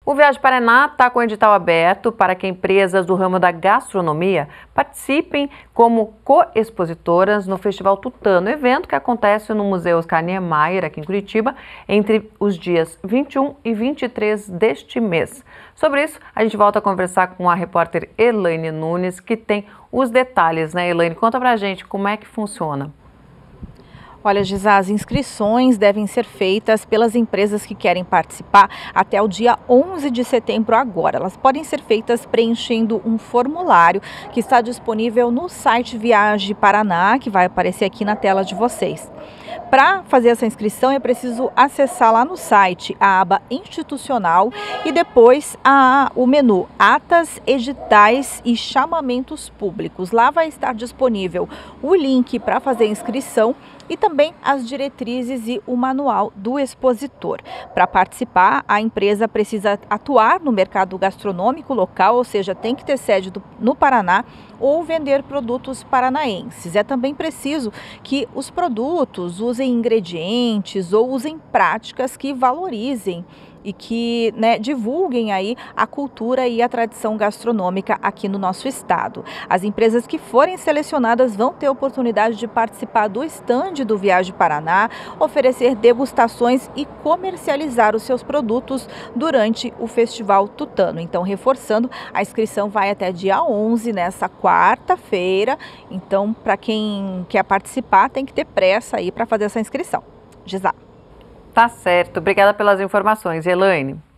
O Viagem Paraná está com o edital aberto para que empresas do ramo da gastronomia participem como co-expositoras no Festival Tutano, evento que acontece no Museu Oscar Niemeyer, aqui em Curitiba, entre os dias 21 e 23 deste mês. Sobre isso, a gente volta a conversar com a repórter Elaine Nunes, que tem os detalhes, né, Elaine? Conta pra gente como é que funciona. Olha, Gisa, as inscrições devem ser feitas pelas empresas que querem participar até o dia 11 de setembro agora. Elas podem ser feitas preenchendo um formulário que está disponível no site Viagem Paraná, que vai aparecer aqui na tela de vocês. Para fazer essa inscrição é preciso acessar lá no site a aba institucional e depois o menu Atas, Editais e Chamamentos Públicos. Lá vai estar disponível o link para fazer a inscrição e também as diretrizes e o manual do expositor. Para participar, a empresa precisa atuar no mercado gastronômico local, ou seja, tem que ter sede no Paraná ou vender produtos paranaenses. É também preciso que os produtos usem ingredientes ou usem práticas que valorizem e que divulguem aí a cultura e a tradição gastronômica aqui no nosso estado. As empresas que forem selecionadas vão ter a oportunidade de participar do estande do Viagem Paraná, oferecer degustações e comercializar os seus produtos durante o Festival Tutano. Então, reforçando, a inscrição vai até dia 11, nessa quarta-feira. Então, para quem quer participar, tem que ter pressa aí para fazer essa inscrição. Gisa. Tá certo. Obrigada pelas informações, Elaine.